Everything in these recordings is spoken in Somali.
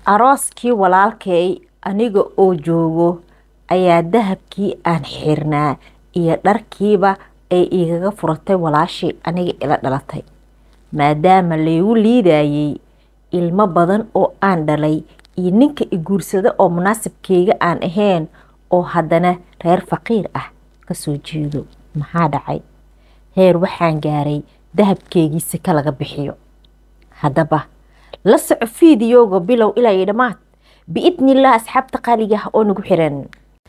arooskii walaalkay aniga oo joogo ayaa dahabkii aan xirnaa iyo dharkiiba ay igaga furatay walaashii aniga ila dhalatay maadaama laygu liidayay ilmo badan oo aan dhalay iyo ninka i guursada oo munaasibkeyga aan ahayn oo haddana reer faqiir ah kasoo jeedo. maxaa dhacay? heer waxaan gaaray dahabkeygii sika laga bixiyo. haddaba la soco fiidiyooga bilow ilaa iyo dhammaad biidnillaah asxaabta qaaliga oo nagu xiran.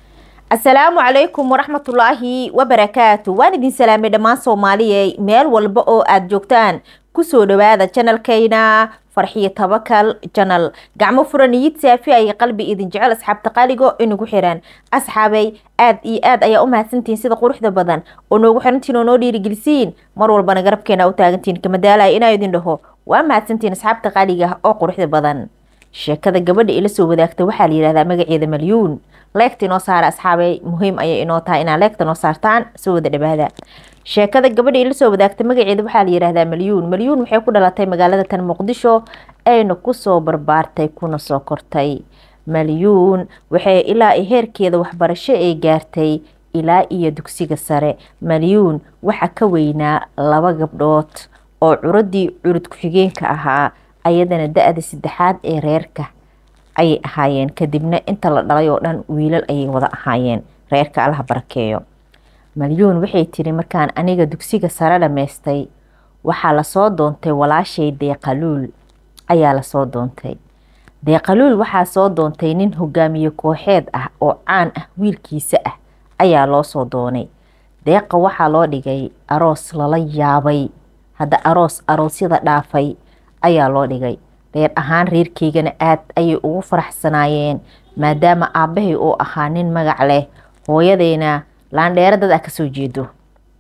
asalaamu calaykum waraxmatullaahi wabarakaatu. waan idin salaamay dhammaan soomaaliyey meel walba oo aad joogtaan. kusoo dhawaada janalkayna farxiyo tabakal janal. gacmo furan niyid saafi ay qalbi idin jecel asxaabta qaaliga inagu xiran. asxaabay aad iyo aad ayaa u mahadsantihiin sida quruxda badan oo noogu xirantiin oo noo dhiirigelisiin mar walbana garabkeena u taagantiin kama daalaya inaa idin dhaho waa mahadsantihiin asxaabta qaaliga oo quruxda badan. sheekada gabadha ila soo wadaagta waxaa la yidhahdaa magaceeda Malyuun. leegta inoo saara asxaabay, muhiim ayay inoo tahay inaa leegta noo saartaan. soo wada dhawaada. sheekada gabadha ila soo wadaagta magaceeda waxaa la yidhahdaa Malyuun. Malyuun waxay ku dhalatay magaalada tan Muqdisho ayna kusoo barbaartay kuna soo kortay. Malyuun waxay ilaa heerkeeda waxbarasho ay gaartay ilaa iyo dugsiga sare. Malyuun waxa ka weynaa 2 gabdhood oo curadii curud ku-xigeenka ahaa ayadana da-da 3aad ee reerka ayay ahaayeen. kadibna inta la dhalay oo dhan wiilal ayay wada ahaayeen. reerka allaha barakeeyo. Malyuun waxay tiri markaan aniga dugsiga sare dhameystay waxaa lasoo doontay walaashay Deeqaluul ayaa lasoo doontay. Deeqaluul waxaa soo doontay nin hogaamiye kooxeed ah oo caan ah wiilkiisa ah ayaa loo soo doonay. Deeqa waxaa loo dhigay aroos lala yaabay. hadda aroosyada dhaafay ayaa loo dhigay. reer ahaan reerkeygana aad ayay ugu faraxsanaayeen maadaama aabahay oo ahaa nin magac leh, hooyadeyna laandheero dad ah kasoo jeedo.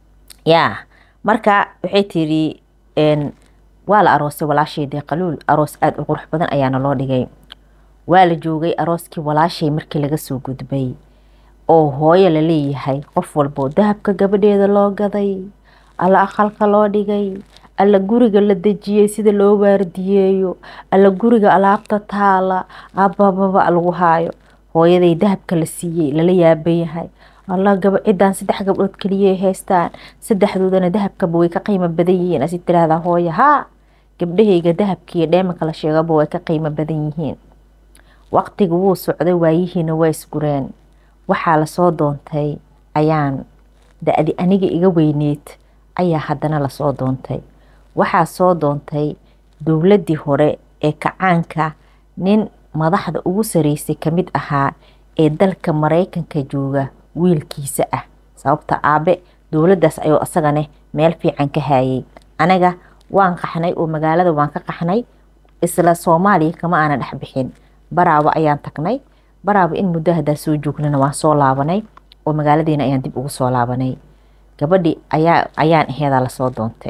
marka waxay tiri waa la aroosay walaashay Deeqaluul. aroos aad u qurux badan ayaana loo dhigay. waa la joogay arooskii walaashay markii laga soo gudbay oo hooyo la leeyahay qof walbo dahabka gabadheeda loo gaday, alla aqalka loo dhigay, alla guriga la dejiyay sida loo waardiyeeyo, alla guriga alaabta taala abababa lagu haayo. hooyaday dahabka la siiyey lala yaaban yahay. alla cidan 3 gabdhood kaliya haystaan, 3doodana dahabkaba way ka qiimo badan yihiin. asi tiraahdaa hooyo haa gabdhahayga dahabkiiyo dheemanka la sheegaba way ka qiimo badan yihiin. waqtiga wuu socday waayihiina waa isgureen. waxaa lasoo doontay ayaan da-di aniga iga weyneed ayaa haddana lasoo doontay. waxaa soo doontay dowladii hore ee kacaanka nin madaxda ugu sareysay kamid ahaa ee dalka Mareykanka jooga wiilkiisa ah. sababta aabe dowladaas ayuu asagana meel fiican ka hayay. anaga waan qaxnay oo magaalada waan ka qaxnay. isla Soomaaliya kama aana dhex bixin. Baraawo ayaan tagnay. Baraawo in muddo hadaa soo joognana waan soo laabanay oo magaaladeena ayaan dib ugu soo laabanay. gabadhi ayaan aheeda la soo doontay.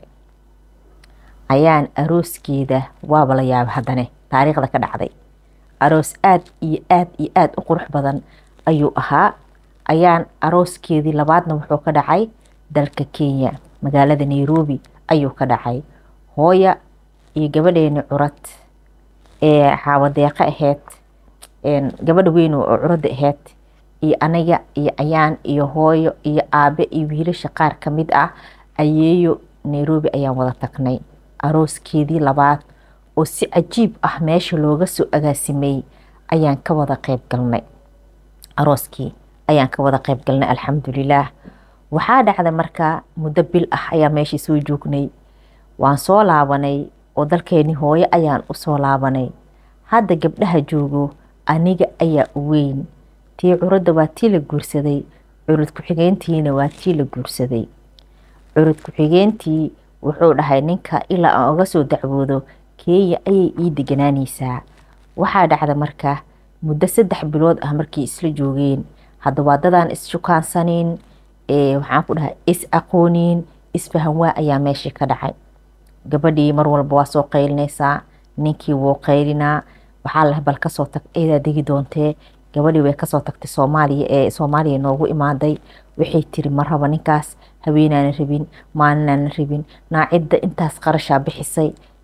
ayaan arooskeeda waaba la yaab haddana taariikhda ka dhacday. aroos aad iyo aad u qurux badan ayuu ahaa. ayaan arooskeedii labaadna wuxuu ka dhacay dalka Kenya magaalada Nairobi ayuu ka dhacay. hooya iyo gabadheena curad ee Xaawadeeqa ahayd, gabadha weyn oo curada ahayd, iyo anaga iyo ayaan iyo hooyo iyo aabe iyo wiilasha qaar kamid ah ayeeyo Nairobi ayaan wada tagnay. arooskeedii labaad oo si cajiib ah meesha looga soo agaasimay ayaan ka wada qayb galnay. arooskii ayaan ka wada qayb galnay alxamdulillaah. waxaa dhacday markaa muddo bil ah ayaa meeshii soo joognay. waan soo laabanay oo dalkeeni hooyo ayaan u soo laabanay. hadda gabdhaha joogo aniga ayaa u weyn. tii curada waa tii la guursaday, curud ku-xigeentiina waa tii la guursaday. curud ku-xigeentii wuxuu dhahay ninka ilaa aan uga soo dacwoodo Kenya ayay ii deganaanaysaa. waxaa dhacda markaa muddo 3 bilood ah markii isla joogeen. hadda waa dadaan is-shukaansanin, waxaan ku dhahay is-aqoonin, isfahan waa ayaa meeshii ka dhacay. gabadhii mar walba waa soo qaylinaysaa, ninkii wuu qaylinaa. waxaa la bal kasoo tag eedaa degi doontee. gabadhii way kasoo tagtay Soomaaliya noogu imaaday. waxay tiri ma raba ninkaas, haweenaana rabin, maalinaana rabin. naacidda intaas qarashaa bixisay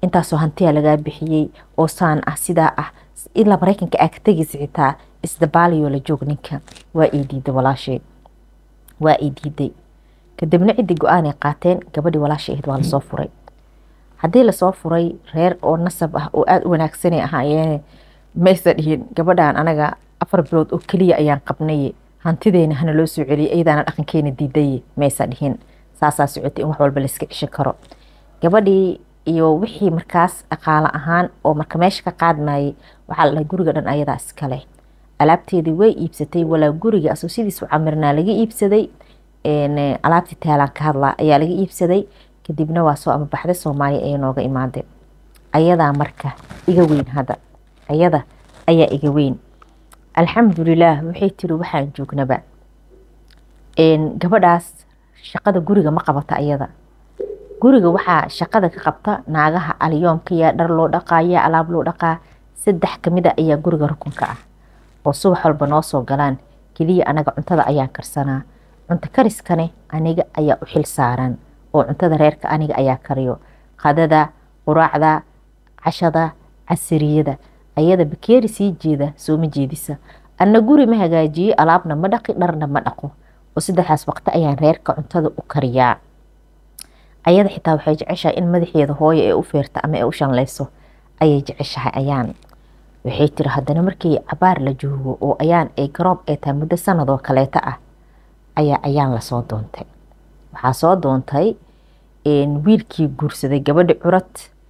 intaasoo hantiya lagaa bixiyey oo saan ah sidaa ah ilaa maraykanka aa ka tegaysa xitaa isdabaalayo la joog ninka. waa ii diiday walaashay, waa ii diiday. kadibna cidii go-aan ay qaateen, gabadhii walaashay ahayd waa lasoo furay. haddii lasoo furay reer oo nasab ah oo aada u wanaagsanay ahaayeen, maysa dhihin gabadhaan anaga 4 bilood oo keliya ayaan qabnay, hantideena hana loo soo celiyay, iyadaana dhaqankeena diiday, maysa dhihin. saasaa socotay in wax walba la iska cisho karo. gabadhii iyo wixii markaas dhaqaale ahaan oo marka meesha ka qaadmayay, waxaa la guriga dhan ayadaa iskale. alaabteedii way iibsatay, walaa guriga asoo sidiisu camirnaa laga iibsaday. alaabtii taalaan ka hadlaa ayaa laga iibsaday. kadibna waa soo amabaxday Soomaaliya ay nooga imaaday. ayadaa marka iga weyn hadda, ayada ayaa iga weyn. alxamdulillaah waxay tiri waxaan joognaba gabadhaas shaqada guriga ma qabata. ayada guriga waxaa shaqada ka qabta naagaha alyoomka, yaa dhar loo dhaqaa, yaa alaab loo dhaqaa. 3 kamid ah ayaa guriga rukunka ah oo subax walba noo soo galaan. keliya anaga cuntada ayaan karsanaa. cunto kariskane aniga ayaa u xil saaran oo cuntada reerka aniga ayaa kariyo. qadada, quraacda, cashada, casiriyada ayada bakeeri sii jeeda soo ma jeedisa. anna guri ma hagaajiyo, alaabna ma dhaqi, dharna ma dhaqo. oo 3 waqti ayaan reerka cuntada u kariyaa. ayada xitaa waxay jeceshahay in madaxeeda hooyo ee u feerta ama ee u shanlayso ayay jeceshahay. ayaan waxay tiri haddana markii cabaar la joogo oo ayaan ay garoob ay tahay muddo sanadoo kaleeta ah, ayaan lasoo doontay. waxaa soo doontay wiilkii guursaday gabadhi curad,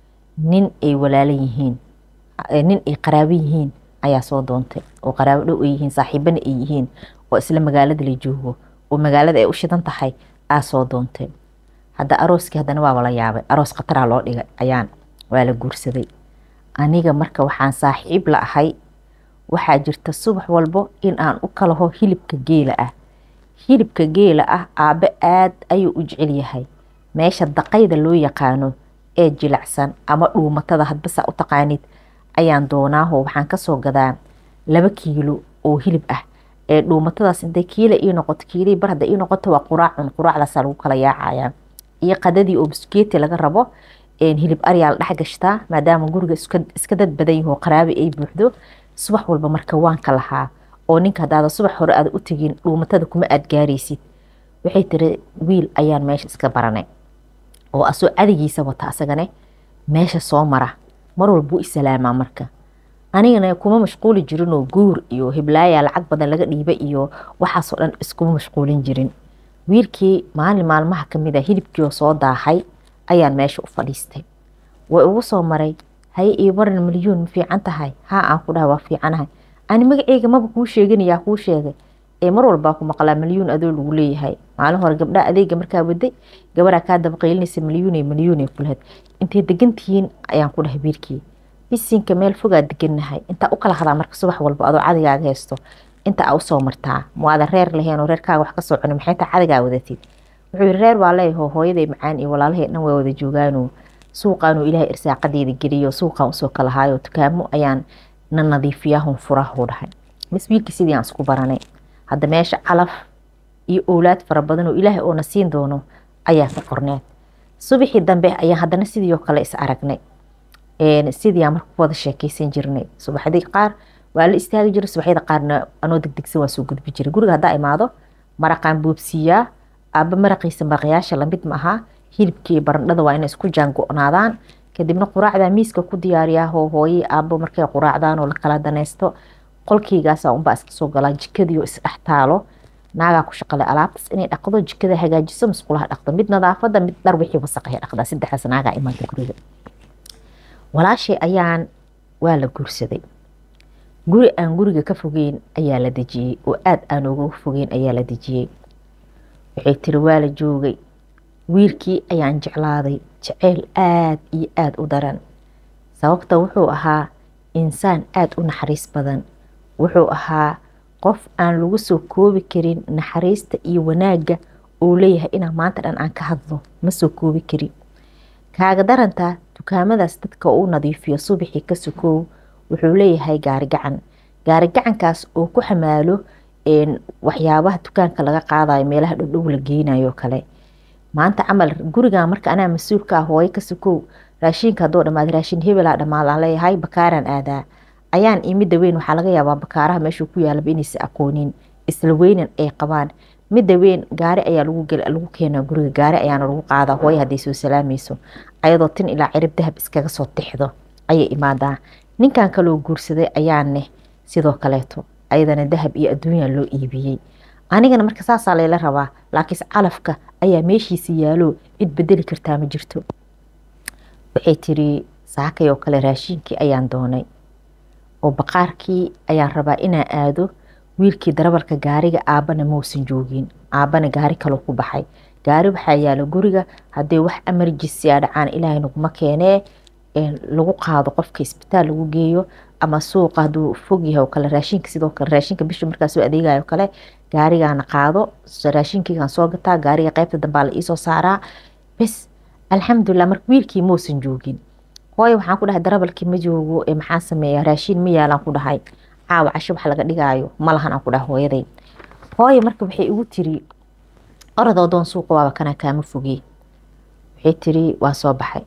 nin ay walaalan yihiin, nin ay qaraabo yihiin ayaa soo doontay, oo qaraabo dhow ay yihiin, saaxiibana ay yihiin, oo isla magaalada la joogo, oo magaalada ay u shidan tahay aa soo doontay. hadda arooskii haddana waaba la yaabay, aroos khataraa loo dhigay. ayaan waa la guursaday. aniga marka waxaan saaxiib la ahay, waxaa jirta subax walbo in aan u kalaho hilibka geela ah. hilibka geela ah aabe aad ayuu u jecel yahay. meesha daqayda loo yaqaano ee jilacsan ama dhuumatada hadbasa u taqaanid ayaan doonaaho waxaan kasoo gadaa 2 kiilo oo hilib ah. dhuumatadaas intay kiila ii noqoto, kiilii bar hadda ii noqoto waa quraacun, quraacdaasa lagu kala yaacaya. iyo qadadii oo biskeeti laga rabo, hilib aryaa la dhex gashtaa maadaama guriga iska dad badan yaho qaraabi ay buuxdo. subax walba marka waan ka lahaa, oo ninka hadaada subax hore aad u tegin dhuumatada kuma aad gaaraysid. waxay tiri wiil ayaan meesha iska baranay oo asoo cadigiisa wata, asagane meesha soo mara mar walbuu isalaamaa. marka anigana kuma mashquuli jirin oo guur iyo hiblaaya lacag badan laga dhiiba iyo waxaasoo dhan iskuma mashquulin jirin. wiilkii maalin maalmaha kamid ah hilibkii oo soo daahay ayaan meesha u fadhiistay. way ugu soo maray, haye ii waran milyuun ma fiican tahay? haa aan ku dhahay waa fiicanahay. ani magaceyga maba kuu sheeganayaa kuu sheegay. mar walbaa ku maqlaa milyuun adoo lagu leeyahay. maalin hore gabdhaha adeega markaa waday, gabaraa kaa dabaqaylinaysa milyuun kulheed. intay degantihiin ayaan ku dhahay wiilkii. bisinka meel fogaa degannahay, intaa u kala hadaa marka subax walba adoo cadigaaga haysto inta aa usoo martaa. muaada reer laheen oo reerkaaga wax kasoo cuni, maxay taa cadigaa wadatid? wuxuu yiri reer waa leeyaho, hooyaday macaan iyo walaalahey dhan way wada joogaano, suuqaanuu ilaahay irsaaqadeeda geliyo, suuqaan usoo kala haayo, dukaamo ayaan na nadiifiyahun furahu dhahay. mis wiilkii sidii aan isku baranay. hadda meesha calaf iyo owlaad fara badan oo ilaahay oona siin doono ayaa ka qorneed. subaxii dambe ayaan haddana sidii oo kale is aragnay. sidii aan marka ku wada sheekaysan jirnay. subaxdii qaar waa la istaagi jiray, subaxyada qaarna anoo degdegsan waa soo gudbi jiray. guriga haddaa imaado maraqaan buubsiiyaa. aabba maraqiisa maraqyaasha lamid ma aha. hilibkii barandhada waa inay isku jaango-naadaan. kadibna quraacdaa miiska ku diyaariyaa. hooye aabbo markay quraacdaan oo la kala danaysto, qolkeygaasa unbaa iska soo galaa. jikadii oo isdhex taalo, naagaa ku shaqale alaabtaas inay dhaqdo, jikada hagaajiso, musqulaha dhaqdo, mid nadaafada, mid dhar wixii wasaqahay dhaqdaa. 3daas naagaa imaanta guriga. walaashay ayaan waa la guursaday. guri aan guriga ka fogeyn ayaa la dejiyey, oo aad aan uga fogeyn ayaa la dejiyey. waxay tiri waa la joogay. wiilkii ayaan jeclaaday jeceyl aad iyo aad u daran. sababta wuxuu ahaa insaan aad u naxariis badan. wuxuu ahaa qof aan lagu soo koobi karin naxariista iyo wanaaga uu leeyahay. inaan maanta dhan aan ka hadlo ma soo koobi karin. kaaga daranta dukaamadaas dadka uu nadiifiyo subaxii ka sokoow, wuxuu leeyahay gaarigacan. gaarigacankaas oo ku xamaalo waxyaabaha dukaanka laga qaadayo, meelaha dhowdhow la geynayo kale. maanta camal gurigan marka anaa mas-uulka ah, hooyo ka sokoow, raashinka hadduu dhamaado raashin hebelaa dhamaadaan leeyahay bakaaraan aadaa ayaan midda weyn waxaa laga yaabaa bakaaraha meeshuu ku yaalaba inaysa aqoonin isla weynan ay qabaan midda weyn gaari ayaa lagu keenaa guriga gaari ayaana lagu qaadaa hooyo hadday soo salaamayso ayadoo tin ilaa cirib dahab iskaga soo tixdo ayay imaadaa ninkan kaloo guursaday ayaane sidoo kaleeto ayadana dahab iyo adduunya loo iibiyey anigana marka saasaa layla rabaa laakiinse calafka ayaa meeshiisa yaalo cid bedeli kartaa ma jirto waxay tiri saakay oo kale raashinkii ayaan doonay oo baqaarkii ayaan rabaa inaan aado wiilkii darabalka gaariga aabana mausan joogin aabana gaari kaloo ku baxay gaari waxaa yaalo guriga haddii wax emergency a dhacaan ilaahay naguma keenee lagu qaado qofka isbitaal lagu geeyo ama suuqa hadduu fog yahay oo kale raashinka sidoo kale raashinka bisha markaa soo adeegayo kale gaarigaana qaado raashinkiigaan soo gataa gaariga qaybta dambaa la iisoo saaraa bes alxamdulilah marka wiilkii mausan joogin hooyo waxaan ku dhahay darabalkii ma joogo maxaa sameeya raashin ma yaalaan ku dhahay caawa casho wax laga dhigaayo ma lahan aan ku dhahay hooyaday hooyo marka waxay igu tiri orodoo doon suuqa waaba kanaa kaama fogey waxay tiri waa soo baxay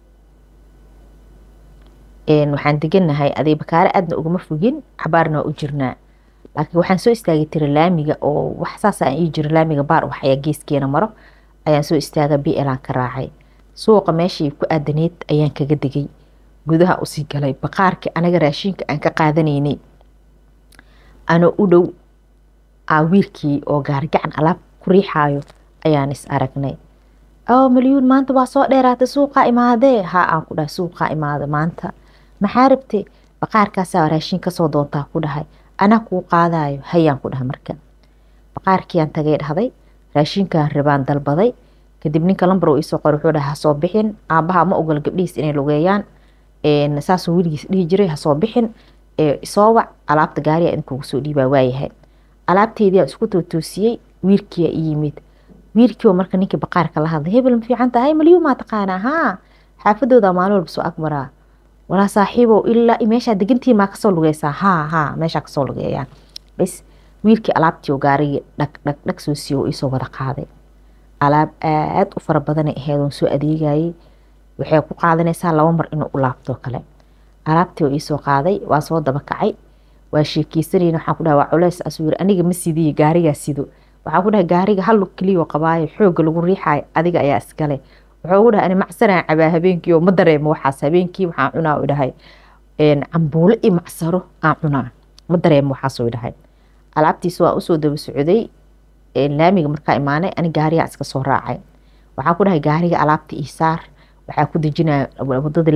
waxaan deganahay aday bakaare aadna ugama fogin cabaarna waa u jirnaa laakiin waxaan soo istaagay tiri laamiga oo wax saas aan ii jiro laamiga baar wax ayaa geeskeena maro ayaan soo istaaga BL aan ka raacay suuqa meeshii ku aadaneed ayaan kaga degay gudaha usii galay baqaarkii anaga raashinka aan ka qaadanaynay ana u dhow wiilkii oo gaarigacan alaab ku riixaayo ayaan is aragnay milyuun maanta waa soo dheeraatay suuqaa imaadee haa aan ku dhahay suuqaa imaada maanta maxaa rabtay baqaarkaasaa raashin kasoo doontaa ku dhahay anaa kuu qaadayo hayaan ku dhahay marka baqaarkiiaan tagay dhahday raashinkaan rabaan dalbaday kadib ninka lambar uu iisoo qoray wuxuu dhahay hasoo bixin aabaha ma ogol gabdhihiis inay lugeeyaan saasuu weligiis dhihi jiray hasoo bixin soo wac alaabta gaariga idinkugu soo dhiibaa waayahay alaabteedii aan isku tootoosiyey wiilkiiyaa ii yimid wiilkii oo marka ninkii baqaarka la hadlay hebel ma fiican tahay malyuun maa taqaanaa haa xaafadooda maalin walba soo agmaraa walaa saaxiibow ilaa meeshaa degantiin maa kasoo lugeysaa haa meeshaa kasoo lugeeyaan bes wiilkii alaabtii oo gaarigii dhag soo siiyo oo iisoo wada qaaday alaab aad u fara badanay ahayd oon soo adeegayay waxay ku qaadanaysaa 2 mar inuu u laabto kale alaabtii oo iisoo qaaday waa soo daba kacay waa sheekeysanayna waxaan ku dhahay waa culeys asuu aniga ma sidiye gaarigaa sido waxaan ku dhahay gaariga hal lug kaliya oo qabaayo xooga lagu riixayo adiga ayaa iskale wuxuu ugu dhahay ani macsanaan cabaa habeenkii oo ma dareemo waxaas habeenkii waxaan cunaa u dhahay cambuulo iyo macsaro aan cunaa ma dareemo waxaas u dhahay alaabtiisa waa usoo daba socday laamiga markaa imaanay ani gaarigaa iska soo raacay waxaan ku dhahay gaariga alaabta ii saar waxaa ku dejinaa wadada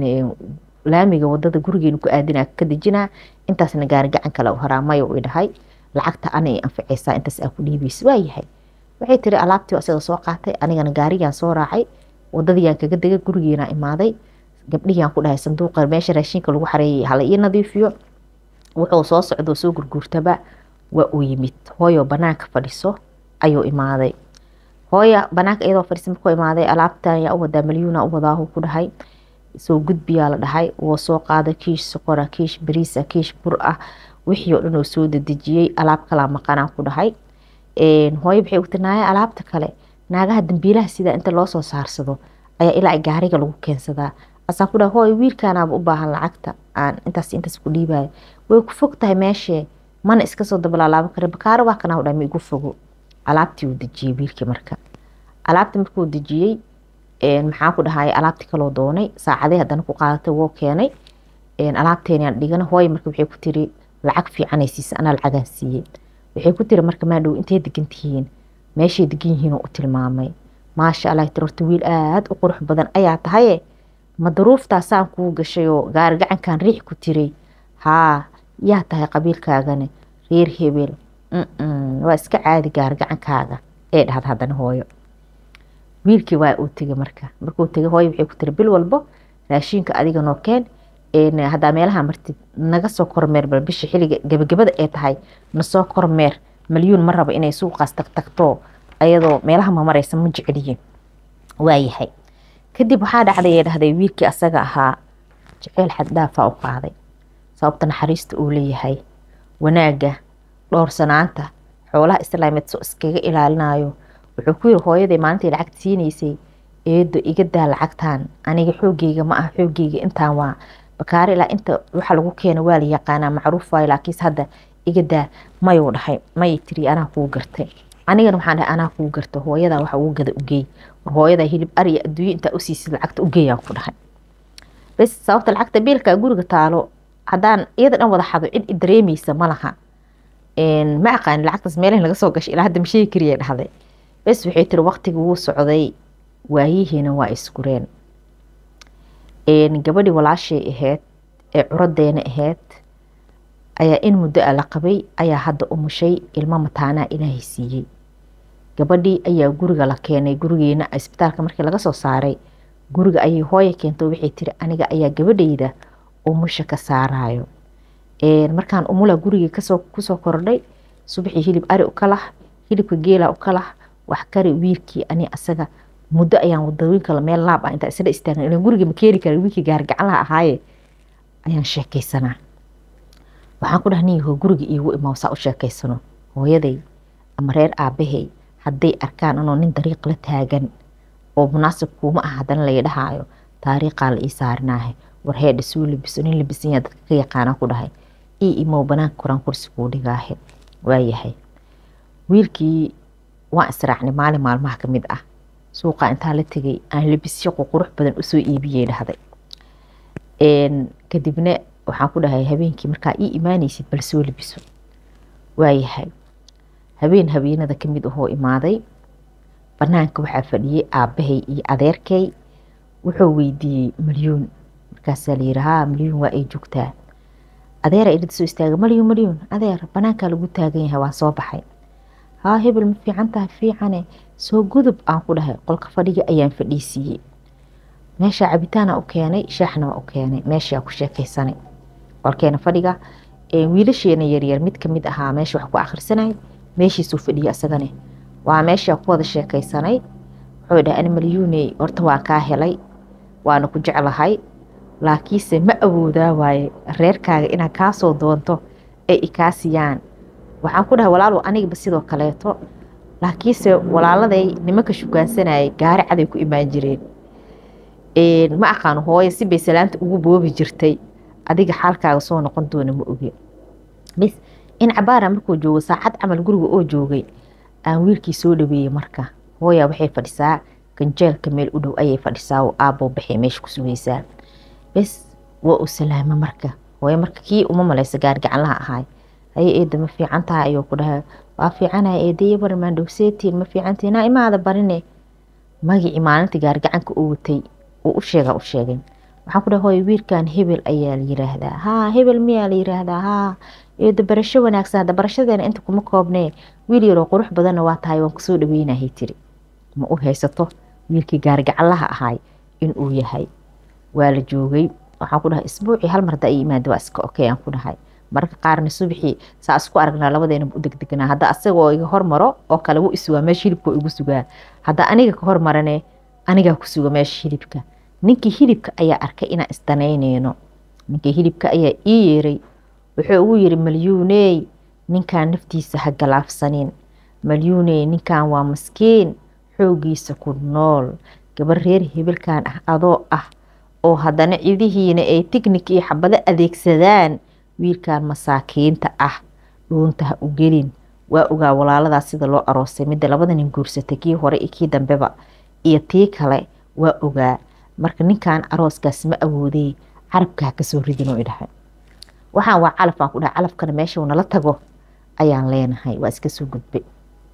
laamiga wadada gurigeena ku aadinaa ka dejinaa intaasna gaari gacan kale u horaa mayo u dhahay lacagta ana anficaysaa intaas aa ku dhiibaysa waayahay waxay tiri alaabtii isaga soo qaatay anigana gaarigaan soo raacay wadadiyaan kaga degay gurigeena imaaday gabdhihiyaan ku dhahay sanduuqa meesha raashinka lagu xareeyay hala ii nadiifiyo wuxuu soo socdo soo gurguurtaba waa uu yimid hooyo banaanka fadhiso ayuu imaaday hooya banaanka iyadoo fadhiso markuu imaaday alaabtan yaa u wadaa malyuuna u wadaahu ku dhahay soo gudbiyaa la dhahay wuu soo qaaday kiish soqora kiish bariisa kiish bur ah wixii oo dhan oo soo dedejiyey alaab kalaa maqanaan ku dhahay hooyo waxay u tinaaya alaabta kale naagaha dambiilaha sida inta loo soo saarsado ayaa ilaa gaariga lagu keensadaa asaan ku dhahay hooyo wiilkaanaaba u baahan lacagta aan intaas ku dhiibayo way ku fog tahay meeshee mana iska soo dabalaalaaba kare bakaaro waa kanaa u dhahay ma igu fogo alaabtii uu dejiyey wiilkii marka alaabtii markuu dejiyey maxaan ku dhahay alaabtii kaloo doonay saacadee haddana ku qaadatay woo keenay alaabteenaan dhigana hooyo marka waxay ku tiri lacag fiicanay siisa anaa lacagaan siiyey waxay ku tiri marka maadhow intay degan tihiin meeshay degan yihiin oo u tilmaamay maasha allah tiri horta wiil aad u qurux badan ayaa tahaye ma daruuftaasaan kuu gashay oo gaari gacankan riix ku tiray haa yaa tahay qabiilkaagana reer hebel waa iska caadi gaari gacankaaga ee dhahda haddana hooyo wiilkii waa uu tegay markuu tegay hooyo waxay ku tiri bil walbo raashinka adiga noo keen haddaa meelaha martid naga soo kormeer bal bisha xilliga gabagabada ee tahay nasoo kormeer malyuun ma rabo inay suuqaas tagtagto ayadoo meelaha ma maraysa ma jeceliyin waayahay kadib waxaa dhacday ee dhahday wiilkii asaga ahaa jeceyl xad dhaafaa u qaaday sababta naxariista uu leeyahay wanaaga dhowrsanaanta xoolaha islaameed soo iskaga ilaalinayo wuxuu ku yiri hooyaday maalintii lacagta siinaysay eedo iga daa lacagtaan aniga xoogayga ma ah xoogayga intaan waa bakaari ilaa inta waxa lagu keeno waa la yaqaanaa macruuf waayo laakiin hadda iga daa mayuu dhahay may tiri anaa kuu gartay anigana waxaan dhahay anaa kuu garta hooyada waxa ugu gada ugeey war hooyada hilib ari adduunyo intaa u siisid lacagta ugeeyaan ku dhahay bas sababta lacagta biilka guriga taalo haddaan iyada dhan wada xado cid dareemaysa ma laha ma aqaan lacagtaas meelaha laga soo gashay ilaa hadda ma sheegi kariya dhahday bas waxay tiri waqtiga wuu socday waayihiina waa iskureen gabadhii walaashay ahayd ee curadeena ahayd ayaa in muddo a la qabay ayaa hadda umushay ilmo mataanaa ilaahay siiyey gabadhii ayaa guriga la keenay gurigeena isbitaalka markii laga soo saaray guriga ayay hooyo keento waxay tiri aniga ayaa gabadhayda umusha ka saarayo markaan umula gurigii kusoo kordhay subaxii hilib ari u kalah hilibka geela u kalah wax kari wiilkii ani asaga muddo ayaan wadooyinka meel laab ah inta isla istaagan ilaa guriga ma keeni kara wiilkii gaargacan laha ahaaye ayaan sheekaysanaa waxaan ku dhahnay guriga iigu imaa saa u sheekaysano hooyaday ama reer aabahay hadday arkaan anoo nin dariiq la taagan oo munaasib kuuma ah haddana la yidhahaayo taariiqaa la ii saarinaahe war heedha suu labiso nin labisan yaa dadka ka yaqaanaa ku dhahay ii imow banaanka koraan kursi kuu dhigaahe waayahay wiilkii waan israacnay maalin maalmaha ka mid ah suuqa intaa la tegay aan labisyo qurux badan usoo iibiyey dhahday kadibna waxaan ku dhahay habeenkii markaa ii imaanaysid bal soo labiso waayahay habeenada ka mid ahoo imaaday banaanka waxaa fadhiyey aabahay iyo adeerkay wuxuu weydiiyey milyuun markaasaa la yidhi haa milyuun waa ay joogtaa adeera idhid soo istaaga milyuun adeer banaankaa lagu taagan yahay waa soo baxay haa hebel ma fiican tahay fiicane soo gudub aan ku dhahay qolka fadhiga ayaan fadhiisiiyey meesha cabitaana u keenay shaaxna waa u keenay meeshaa ku sheekaysanay qolkeena fadhiga wiilasheena yaryar mid kamid ahaa meesha wax ku akhrisanay meeshiisuu fadhiyay asagane waa meeshaa ku wada sheekaysanay wuxuu dhahay ani milyuuney horta waa kaa helay waana ku jeclahay laakiinse ma awoodaa waaye reerkaaga inaad kaasoo doonto ay ikaasiyaan waxaan ku dhahay walaalow anigaba sidoo kaleeto laakiinse walaaladay nimanka shukaansanayay gaari caday ku imaan jireen ma aqaano hooyo si bay salaanta ugu boobi jirtay adiga xaalkaaga soo noqon doona ma oge bis in cabaara markuu joogo saacad camal guriga oo joogay aan wiilkii soo dhaweeyey marka hooya waxay fadhisaa ganjeelka meel u dhow ayay fadhisaa oo aaboo baxay meesha ku sugaysaa bes waa u salaama marka hooyo marka kii uma malaysa gaargacan laha ahaay haye eeda ma fiican tahay ayuu ku dhahay waa fiicanahay eedaya barmaan dhowseetiin ma fiicantiin naa imaada barine magicii maalintii gaargacanka u watay uu u sheegay waxaan ku dhahay hooyo wiilkan hebel ayaa la yiraahdaa haa hebel miyaa la yiraahdaa haa eeda barasho wanaagsan hadda barashadeena inta kuma koobnee wiil yaroo qurux badanna waa tahay waan kusoo dhaweynahay tiri ma u haysato wiilkii gaargacan laha ahaay inuu yahay waa la joogay waxaan ku dhahay isbuucii hal mar hadda ay imaada waa iska okey aan ku dhahay mararka qaarna subaxii saa isku aragnaa labadeena u degdegnaa hadda asagoo iga hormaro oo kale wuu isugaa meesha hilibka igu sugaa hadda aniga ka hormarane anigaa ku suga meesha hilibka ninkii hilibka ayaa arkay inaan isdanaynayno ninkii hilibka ayaa ii yeeray wuxuu ugu yiri milyuuney ninkaan naftiisa ha galaafsanin milyuuney ninkaan waa maskiin xoogiisa ku nool gabar reer hebelkan ah adoo ah oo haddana cidihiina ay tiknik iyo xabado adeegsadaan wiilkan masaakiinta ah dhuunta ha u gelin waa ogaa walaaladaas sida loo aroosay midda labada nin guursatay kii hore iyo kii dambeba iyo tii kale waa ogaa marka ninkan arooskaas ma awoodey carabka ha kasoo ridinoo idhahay waxaan waa calaf aan ku dhahay calafkana meesha uu nala tago ayaan leenahay waa iska soo gudbay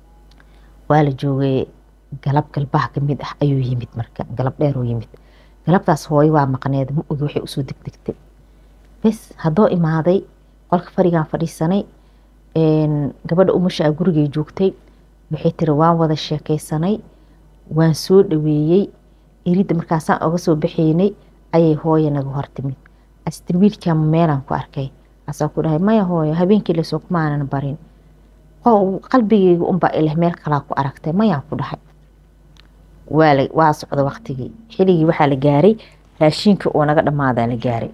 waa la joogay galab galbaha ka mid ah ayuu yimid marka galab dheer uu yimid galabtaas hooyo waa maqneed ma ogi waxay usoo degdegtay bes haddoo imaaday qolka fadhigaan fadhiisanay gabadha umusha gurigay joogtay waxay tiri waan wada sheekaysanay waan soo dhaweeyey iridda markaasaan oga soo baxaynay ayay hooyo naga hortimid astirwiilka meelaan ku arkay asaa ku dhahay maya hooyo habeenkii lasoo kumaanan barin qalbigeyga unbaa ileh meel kalaa ku aragtay mayaan ku dhahay waa socda waqtigii xiligii waxaa la gaaray raashiinka oo naga dhamaadaa la gaaray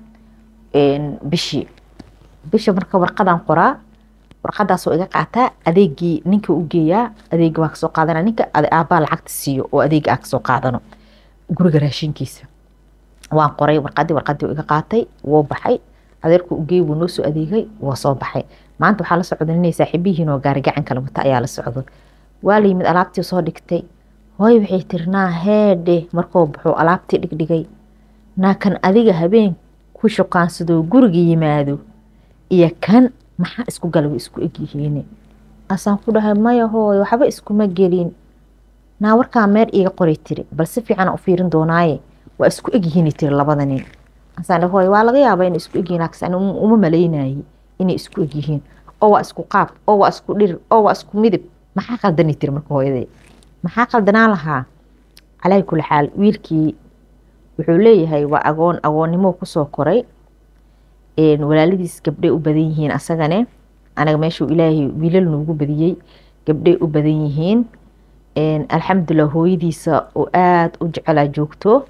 bisha marka warqadaan qoraa warqadaasoo iga qaataa adeegii ninka u geeyaa adeega waa kasoo qaadana ninka aabbaa lacagta siiyo oo adeega aa kasoo qaadano guriga raashinkiisa waan qoray warqadii iga qaatay wuu baxay adeerku u geey wuu noo soo adeegay wuu soo baxay maanta waxaa la socda inay saaxiibihiin oo gaari gacan kala wata ayaa la socdo waa la yimid alaabtii soo dhigtay hooy waxay tirnaa heedhe markuu baxuu alaabtii dhigdhigay naakan adiga habeen ku shuqaansado guriga yimaado iyo kan maxaa isku galay isku egyihiin asaan ku dhahay maya hooy waxba iskuma gelin naa warkaa meer iiga qoray tiri bal si fiican u fiirin doonaaye waa isku egyihiin tiri labada nin asaan hooy waa laga yaabaa in isku egyihiin laakiin uma maleynayay inay isku egyihiin oo waa isku qaab oo waa isku dhir oo waa isku midib maxaa qaldan tiri marka hooyaday maxaa qaldanaa lahaa calaa kulli xaal wiilkii wuxuu leeyahay waa agoonnimo kusoo koray walaaladiis gabdhay u badan yihiin asagane anaga meeshuu ilaahay wiilal noogu badiyey gabdhay u badan yihiin alxamdulilah hooyadiisa oo aada u jecelaa joogto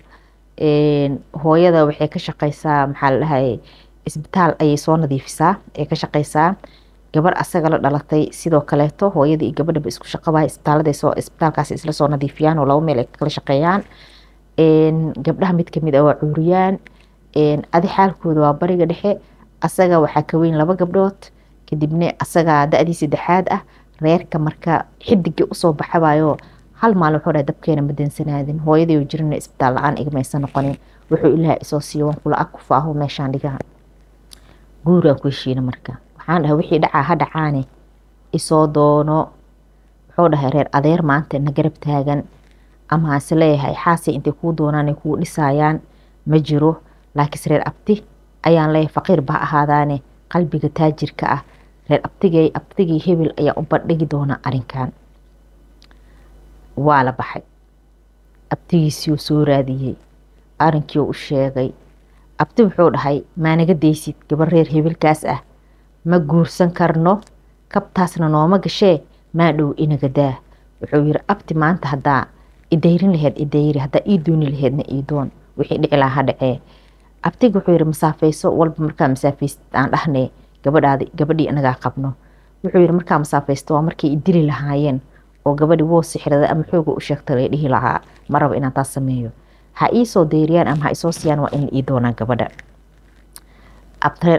hooyada waxay ka shaqaysaa maxaa la dhahay isbitaal ayay soo nadiifisaa ay ka shaqaysaa gabar asaga la dhalatay sidoo kaleeto hooyadii iyo gabadhaba isku shaqabaa isbitaalkaas isla soo nadiifiyaan oo laba meel ay kala shaqeeyaan gabdhaha mid kamid ah waa cuuriyaan adi xaalkooda waa bariga dhexe asaga waxaa ka weyn 2 gabdhood kadibna asaga da-dii 3aad ah reerka marka xidigii usoo baxabayo hal maalin wuxuu dhahay dabkeena ma dansanaadin hooyadii oo jirna isbitaal la-aan igmaysan noqonin wuxuu ilaahay isoo siiyo waan kula ag ku faaho meeshaan dhigaha guuraan ku heshiina marka waxaan dhahay wixii dhacaa ha dhacaane isoo doono wuxuu dhahay reer adeer maanta na garab taagan ama hase leeyahay xaasi intay kuu doonaan ay kuu dhisaayaan ma jiro laakiin reer abti ayaan leeyahay faqiir baa ahaadaane qalbiga taajirka ah reer abtigii hebel ayaa u bandhigi doona arrinkan waa la baxay abtigiisii soo raadiyey arrinkii u sheegay abti wuxuu dhahay maanaga deysid gabar reer hebelkaas ah ma guursan karno kabtaasna nooma gashee maa dhow inaga daa wuxuu yiri abti maanta haddaa idayrin laheyd idayri haddaa ii dooni laheydna ii doon wixii dhici lahaa dhacee abtiga wuxuu yiri masaafayso walba markaa masaafaysid aan dhahnay gabadhii anagaa qabno wuxuu yiri markaa masaafaysto waa markay idili lahaayeen oo gabadhii woo sixirada ama xooga u sheegtay ay dhihi lahaa ma rabo inaan taas sameeyo ha ii soo dayriyaan ama ha isoo siiyaan waa in ii doonaa gabadha reer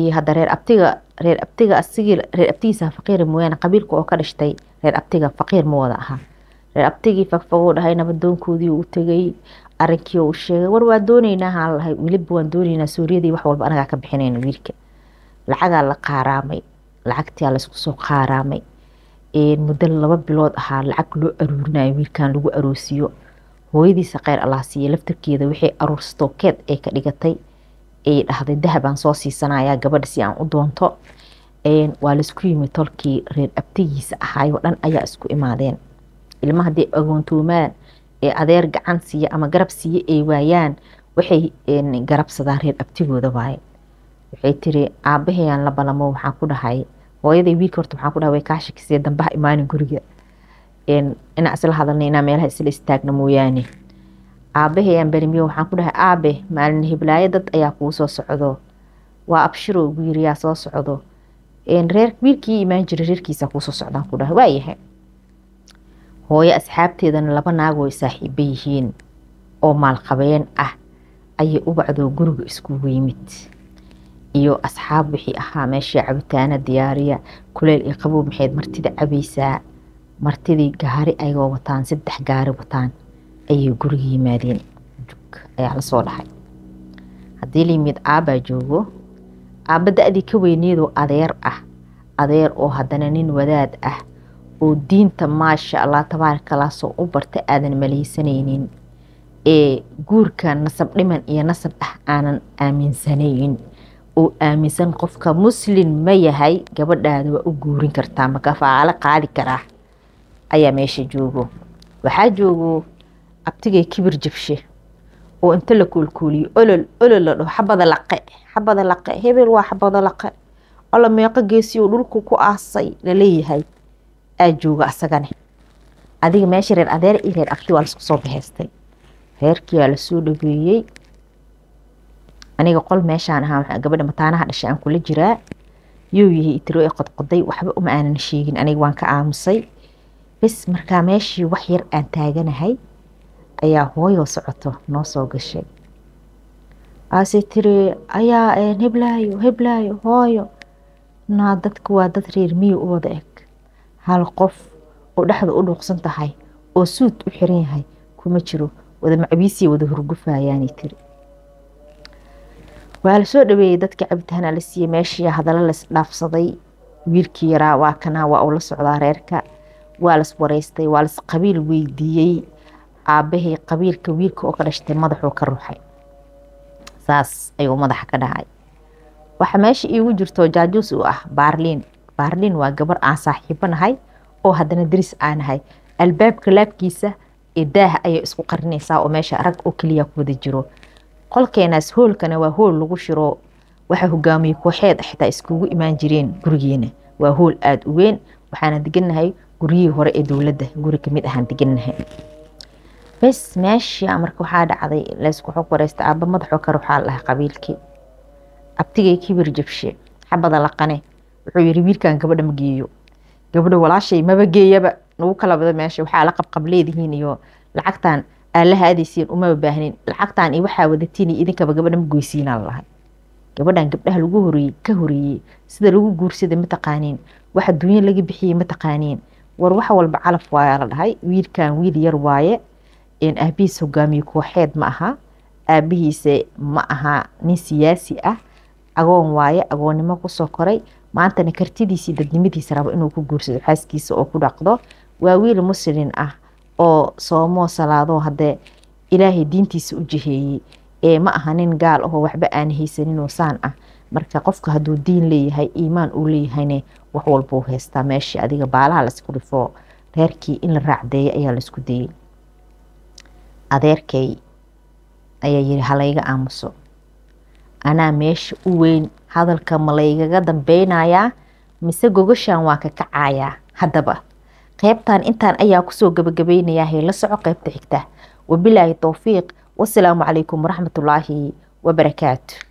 abtigiisa faqiir mooyaane qabiilka oo ka dhashtay reer abtiga faqiir ma wada aha reer abtigii fagfagoo dhahay nabadoonkoodii u tegay arrinkii u sheegay war waa doonaynaa haan lahay weliba waan doonaynaa suuriyadii wax walba anagaa ka bixinayna wiilka lacagaa la qaaraamay lacagtii laysku soo qaaraamay muddo 2 bilood ahaa lacag loo aruurinayo wiilkan lagu aroosiyo hooyadiisa kheyr allah siiye laftarkeeda waxay aruursato keed ay ka dhigatay ay dhahday dahabaan soo siisanaya gabadha si aan u doonto waa laisku yimid tolkii reer abtigiisa ahaayoo dhan ayaa isku imaadeen ilmaha hadday agoontoomaan ee adeer gacan siiya ama garab siiye ay waayaan waxay garabsadaan reer abtigooda waaye waxay tiri aabahayaan la balamo waxaan ku dhahay hooyaday wiilka horta waxaan ku dhahay way kaa shakisay dambaha imaanin guriga inaa isla hadalnay inaa meelaha isla istaagna mooyaane aabahayaan barimiyo waxaan ku dhahay aabe maalin hiblaayo dad ayaa kuu soo socdo waa abshiro ugu yiri yaa soo socdo reer wiilkii imaan jiray reerkiisa kuu soo socdaan ku dhahay waayahay hooyo asxaabteedana 2 naag oo saaxiibo yihiin oo maalqabeen ah ayay u bacdo guriga iskugu yimid iyo asxaab wixii ahaa meeshii cabitaana diyaariya kuleel iyo qabow maxayd martida cabaysaa martidii gaari ayagoo wataan 3 gaari wataan ayay guriga yimaadeen ayaa la soo dhahay haddii la yimid aabaa joogo aabba da-dii ka weyneedoo adeer oo haddana nin wadaad ah oo diinta maasha allah tabaaraka soo u barta aadan maleysanaynin ee guurka nasab dhiman iyo nasab aanan aaminsanaynin oo aaminsan qofka muslim ma yahay gabadhaada waa u guurin kartaa ma kafaalo qaadi karaa ayaa meesha joogo waxaa joogo abtigay kibir jabshe oo inta la kuulkuuliyo olol la dhaho xabada laqe hebel waa xabada laqe alla meeqa geesi oo dhulku ku aasay la leeyahay aa jooga asagane adiga meesha reer adeer iyo reer abti waa la isku soo baxaystay reerkii aa la soo dhageeyey aniga qol meeshaan ahaa gabadha mataanaha dhashay aan kula jiraa yuu yahay itiro ee qodqoday waxba uma aanan sheegin aniga waan ka aamusay bas markaa meeshii wax yar aan taaganahay ayaa hooyo socoto noo soo gashay. aase tiri ayaa heblaayo hooyo. naa dadku waa dad reer miyi u wada eg, hal qof oo dhexda u dhuuqsan tahay oo suud u xiran yahay kuma jiro, wada macbiisiya wada hurgufayaanay tiri. waa la soo dhaweeyey dadka cabitaana la siiyey, meeshii hadalla las dhaafsaday. wiilkii yaraa waa kanaa waa uu la socdaa reerka, waa las wareystay, waa las qabiil weydiiyey. aabahii qabiilka wiilka oo ka dhashtay madaxuu ka ruuxay, saas ayuu madaxa ka dhacay. waxa meesha iigu jirto jaajuus u ah baarliin waa gabar aan saaxiibo nahay oo haddana daris aan nahay. albaabka laabkiisa ee daaha ayay isku qarinaysaa oo meesha rag oo keliya ku wada jiro. qolkeenaas hoolkana waa hool lagu shiro, waxa hogaamiyey kooxeed xitaa iskugu imaan jireen. gurigeena waa hool aada u weyn, waxaana degannahay guryihii hore ee dowladda guri kamid ahaan degannahay. bes meesha marka waxaa dhacday laysku xog wareystay. aabba madaxoo ka ruuxaa lahaa qabiilkii. abtigay kibir jabshe xabada laqane wuxuu yiri wiilkan gabadha ma geeyo, gabadha walaashay maba geeyaba, nagu kala bada meesha waxaa la qabqableedihiin iyo lacagtan aalaha aadaysiin uma baahnin, lacagtan iyo waxaa wadatiin idinkaba gabadha ma goysiinaa lahay. gabadhan gabdhaha lagu horeeyey sida lagu guursaday ma taqaaniin, waxa dunya laga bixiyey ma taqaaniin. war wax walba calaf waayaa la dhahay. wiilkan wiil yar waaye, aabihiis hogaamiye kooxeed ma aha, aabihiisa ma aha nin siyaasi ah, agoon waaye, agoonnimo kusoo koray. maantana kartidiisii dadnimadiisa rabo inuu ku guursado xaaskiisa oo ku dhaqdo. waa wiil muslin ah oo soomoo salaado haddee ilaahay diintiisa u jiheeyey, ma aha nin gaal ahoo waxba aan haysaninoo saan ah. marka qofka hadduu diin leeyahay iimaan uu leeyahayne wax walbuu haystaa. meeshii adiga baalaha laisku dhifo reerkii in la raacdeeyo ayaa laisku dayey. adeerkay ayaa yiri halayga aamuso, anaa meesha u weyn, hadalka ma laygaga dambeynayaa mise gogashaan waa ka kacayaa. haddaba qaybtan intaan ayaa kusoo gabagabeynayaa. la soco qaybta xigta. wabilaahi towfiiq, wasalaamu calaykum waraxmatullaahi wabarakaatu.